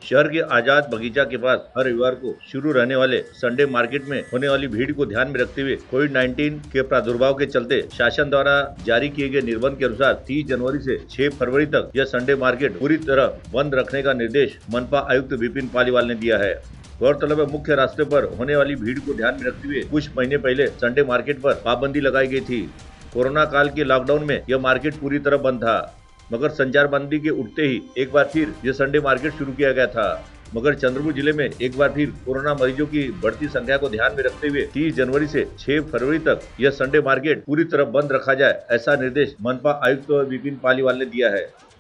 शहर के आजाद बगीचा के पास हर रविवार को शुरू रहने वाले संडे मार्केट में होने वाली भीड़ को ध्यान में रखते हुए कोविड-19 के प्रादुर्भाव के चलते शासन द्वारा जारी किए गए निर्बंध के अनुसार 30 जनवरी से 6 फरवरी तक यह संडे मार्केट पूरी तरह बंद रखने का निर्देश मनपा आयुक्त विपिन पालीवाल ने दिया है। गौरतलब है, मुख्य रास्ते पर होने वाली भीड़ को ध्यान में रखते हुए कुछ महीने पहले संडे मार्केट पर पाबंदी लगाई गई थी। कोरोना काल के लॉकडाउन में यह मार्केट पूरी तरह बंद था, मगर संचारबंदी के उठते ही एक बार फिर यह संडे मार्केट शुरू किया गया था। मगर चंद्रपुर जिले में एक बार फिर कोरोना मरीजों की बढ़ती संख्या को ध्यान में रखते हुए 30 जनवरी से 6 फरवरी तक यह संडे मार्केट पूरी तरह बंद रखा जाए, ऐसा निर्देश मनपा आयुक्त विपिन पालीवाल ने दिया है।